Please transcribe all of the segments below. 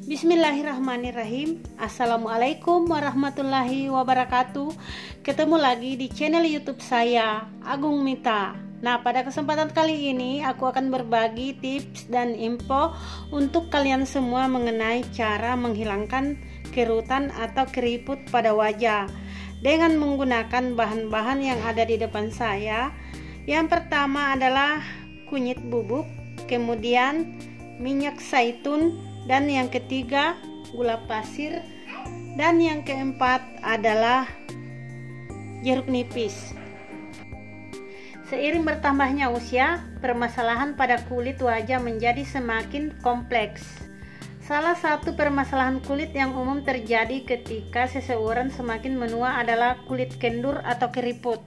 Bismillahirrahmanirrahim. Assalamualaikum warahmatullahi wabarakatuh. Ketemu lagi di channel YouTube saya, Agung Mita. Nah, pada kesempatan kali ini aku akan berbagi tips dan info untuk kalian semua mengenai cara menghilangkan kerutan atau keriput pada wajah dengan menggunakan bahan-bahan yang ada di depan saya. Yang pertama adalah kunyit bubuk, kemudian minyak zaitun, dan yang ketiga gula pasir, dan yang keempat adalah jeruk nipis. Seiring bertambahnya usia, permasalahan pada kulit wajah menjadi semakin kompleks. Salah satu permasalahan kulit yang umum terjadi ketika seseorang semakin menua adalah kulit kendur atau keriput.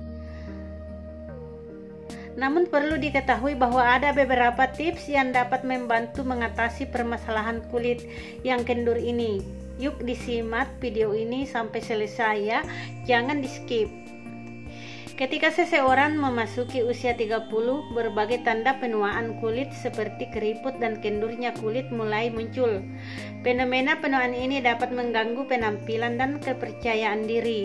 Namun perlu diketahui bahwa ada beberapa tips yang dapat membantu mengatasi permasalahan kulit yang kendur ini. Yuk disimak video ini sampai selesai ya, jangan di skip. Ketika seseorang memasuki usia 30, berbagai tanda penuaan kulit seperti keriput dan kendurnya kulit mulai muncul. Fenomena penuaan ini dapat mengganggu penampilan dan kepercayaan diri,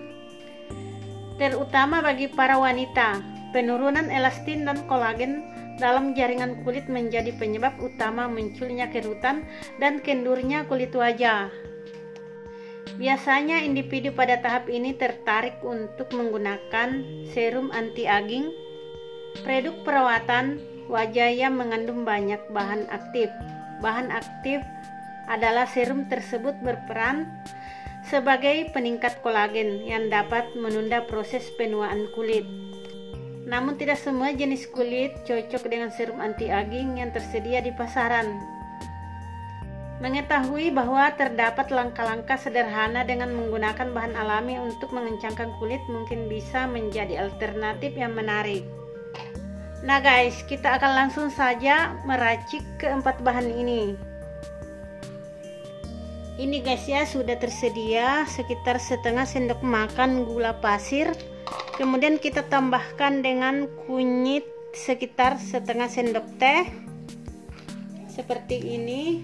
terutama bagi para wanita. Penurunan elastin dan kolagen dalam jaringan kulit menjadi penyebab utama munculnya kerutan dan kendurnya kulit wajah. Biasanya individu pada tahap ini tertarik untuk menggunakan serum anti-aging, produk perawatan wajah yang mengandung banyak bahan aktif. Bahan aktif adalah serum tersebut berperan sebagai peningkat kolagen yang dapat menunda proses penuaan kulit. Namun tidak semua jenis kulit cocok dengan serum anti-aging yang tersedia di pasaran. Mengetahui bahwa terdapat langkah-langkah sederhana dengan menggunakan bahan alami untuk mengencangkan kulit mungkin bisa menjadi alternatif yang menarik. Nah guys, kita akan langsung saja meracik keempat bahan ini. Ini guys ya, sudah tersedia sekitar setengah sendok makan gula pasir. Kemudian kita tambahkan dengan kunyit sekitar setengah sendok teh seperti ini.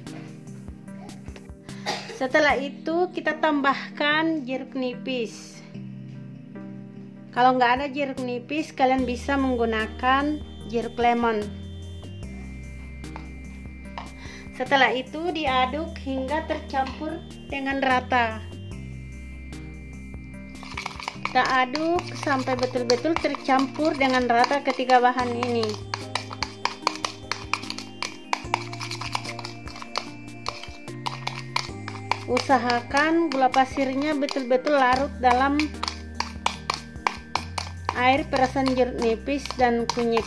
Setelah itu kita tambahkan jeruk nipis. Kalau nggak ada jeruk nipis, kalian bisa menggunakan jeruk lemon. Setelah itu diaduk hingga tercampur dengan rata. Kita aduk sampai betul-betul tercampur dengan rata ketiga bahan ini. Usahakan gula pasirnya betul-betul larut dalam air perasan jeruk nipis dan kunyit.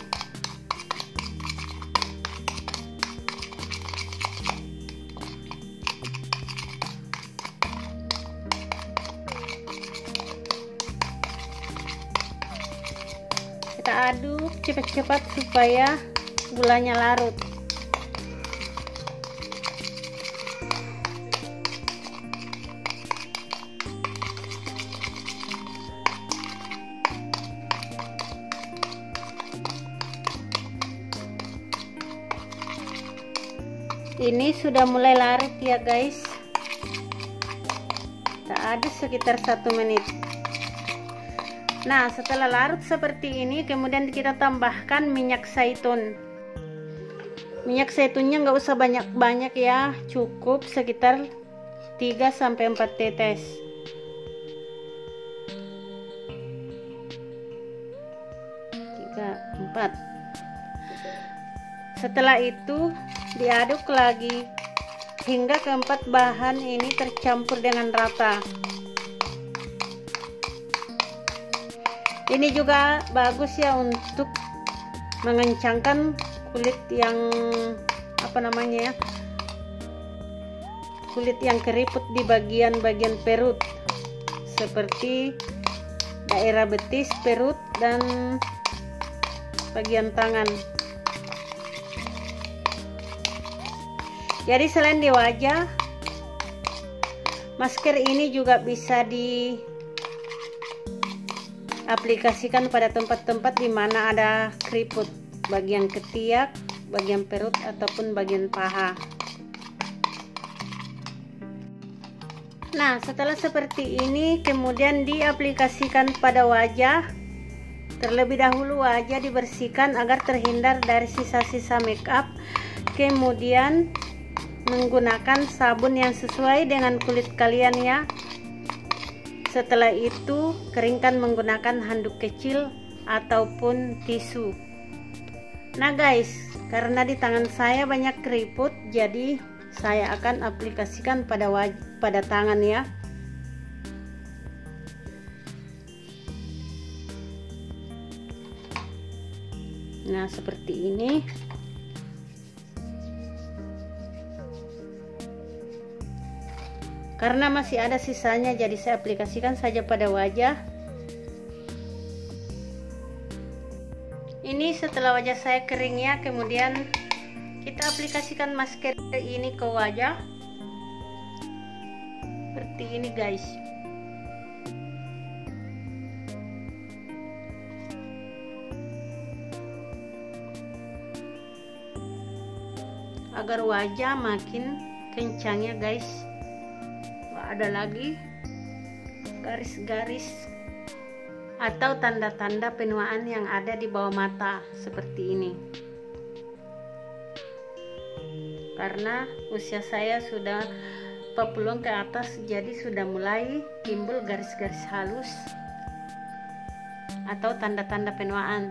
Kita aduk cepat-cepat supaya gulanya larut. Ini sudah mulai larut ya guys. Kita aduk sekitar 1 menit. Nah, setelah larut seperti ini, kemudian kita tambahkan minyak zaitun. Minyak zaitunnya nggak usah banyak-banyak ya, cukup sekitar 3-4 tetes. Setelah itu diaduk lagi hingga keempat bahan ini tercampur dengan rata. Ini juga bagus ya untuk mengencangkan kulit yang kulit yang keriput di bagian-bagian perut seperti daerah betis, perut, dan bagian tangan. Jadi selain di wajah, masker ini juga bisa aplikasikan pada tempat-tempat di mana ada keriput, bagian ketiak, bagian perut ataupun bagian paha. Nah, setelah seperti ini kemudian diaplikasikan pada wajah. Terlebih dahulu wajah dibersihkan agar terhindar dari sisa-sisa make up. Kemudian menggunakan sabun yang sesuai dengan kulit kalian ya. Setelah itu keringkan menggunakan handuk kecil ataupun tisu. Nah guys, karena di tangan saya banyak keriput, jadi saya akan aplikasikan pada tangan ya. Nah, seperti ini. Karena masih ada sisanya, jadi saya aplikasikan saja pada wajah. Ini setelah wajah saya kering ya, kemudian kita aplikasikan masker ini ke wajah. Seperti ini guys. Agar wajah makin kencang ya guys. Ada lagi garis-garis atau tanda-tanda penuaan yang ada di bawah mata seperti ini. Karena usia saya sudah 40 ke atas, jadi sudah mulai timbul garis-garis halus atau tanda-tanda penuaan.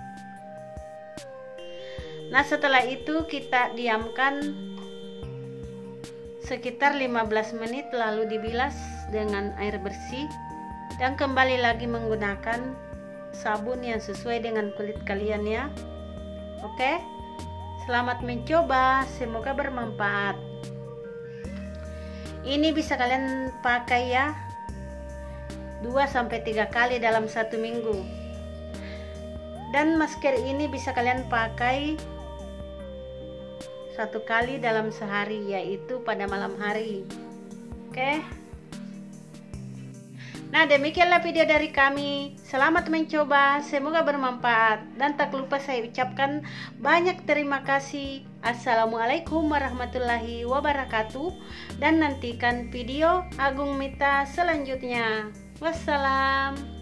Nah, setelah itu kita diamkan sekitar 15 menit lalu dibilas dengan air bersih dan kembali lagi menggunakan sabun yang sesuai dengan kulit kalian ya. Oke, selamat mencoba, semoga bermanfaat. Ini bisa kalian pakai ya 2-3 kali dalam 1 minggu. Dan masker ini bisa kalian pakai 1 kali dalam sehari, yaitu pada malam hari. Oke. Nah, demikianlah video dari kami. Selamat mencoba, semoga bermanfaat. Dan tak lupa saya ucapkan banyak terima kasih. Assalamualaikum warahmatullahi wabarakatuh. Dan nantikan video Agung Mita selanjutnya. Wassalam.